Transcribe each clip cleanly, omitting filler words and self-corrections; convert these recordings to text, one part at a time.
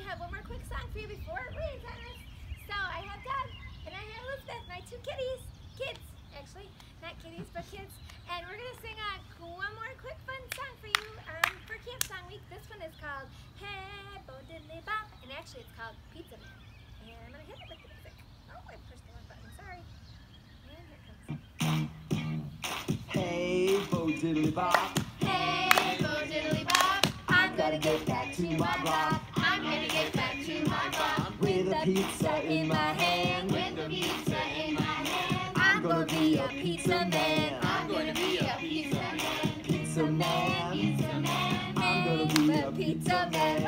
have one more quick song for you before it rains on us. So I have Doug and I have Elizabeth, my two kids, actually, not kitties, but kids. And we're going to sing one more quick fun song for you for Camp Song Week. This one is called Hey Bo Diddly Bop, and actually it's called Pizza Man. And I'm going to hit it with the music. Oh, I pushed the wrong button, sorry. And here it comes. Hey Bo Diddly Bop, Hey Bo Diddly Bop, I'm gotta get back to my block. I'm gonna get back to my block. With a pizza in my hand. With a pizza in my hand. I'm gonna be a pizza man. I'm gonna be a pizza man. Pizza man. Pizza man. I'm gonna be a pizza man.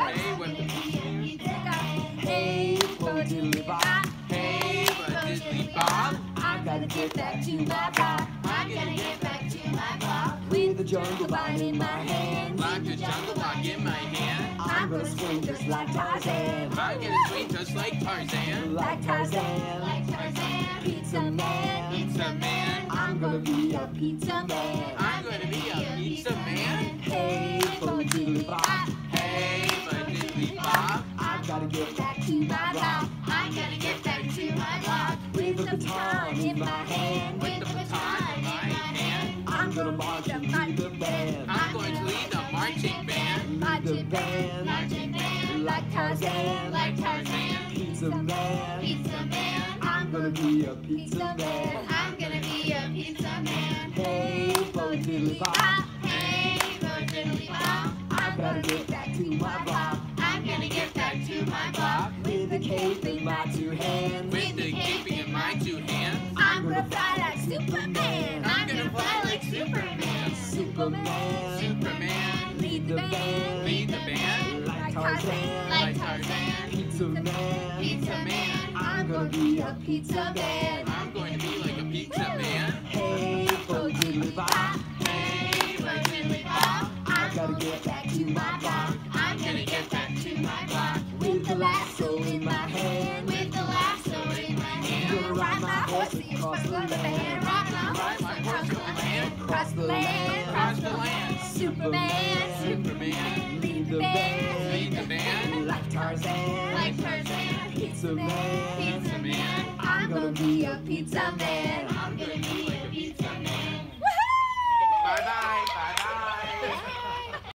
Hey, Bo Diddly Bop. Hey, Bo Diddly Bop. I'm gonna get back to my block. I'm gonna get back to my block. With the jungle ball in my hand. Like the jungle bug in my hand. I'm gonna swing just like Tarzan. I'm gonna swing just like Tarzan. Like Tarzan. Like Tarzan. Pizza man. Pizza man. I'm gonna be a pizza man. I'm gonna be a pizza man. Hey Bo Diddly Bop, Hey, Bo Diddly Bop. I gotta get back to my block. I'm gonna get back to my block. With a baton in my hand. With the baton in my hand. I'm gonna march and lead the band. I'm going to lead the marching band. Lead the band. Marching band. Like Tarzan. Like Tarzan. Pizza man. Pizza man. I'm gonna be a pizza man. I'm gonna be a pizza man. Hey Bo Diddly Bop, Hey, Bo Diddly Bop. I gotta get back to my block. I'm gonna get back to my block. With a cape in my two hands. With the cape in my two hands. I'm gonna fly like Superman. I'm gonna fly like Superman. Superman. Superman. Lead the band. Lead the band. Like Tarzan. Like Tarzan. Pizza man. Pizza man. I'm gonna be a pizza man. I'm going to be like a pizza man. Hey Bo Diddly Bop, Hey, Bo Diddly Bop. I gotta get back to my block. I'm gonna get back to my block. With the lasso in my hand. With the lasso in my hand. Gonna ride my horse across the land. Ride my Ride my horse to the land. Across the land. Across the land. Superman. Superman. Lead the band. Lead the band. Like Tarzan. Like Tarzan. Pizza man. Pizza man. I'm gonna be a pizza man. I'm gonna be like a pizza man. Woohoo! Bye bye. Bye